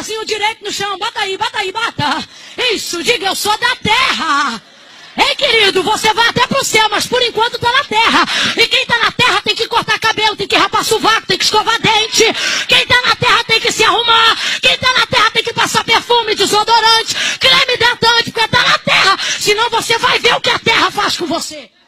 pezinho direito no chão. Bota aí, bota aí, bota. Isso, diga, eu sou da terra. Ei, querido, você vai até pro céu, mas por enquanto tá na terra. E quem tá na terra tem que cortar cabelo, tem que rapar sovaco, tem que escovar dente. Quem tá na terra tem que se arrumar. Quem tá na terra tem que passar perfume, desodorante, creme hidratante, porque tá na terra. Senão você vai ver o que a terra faz com você.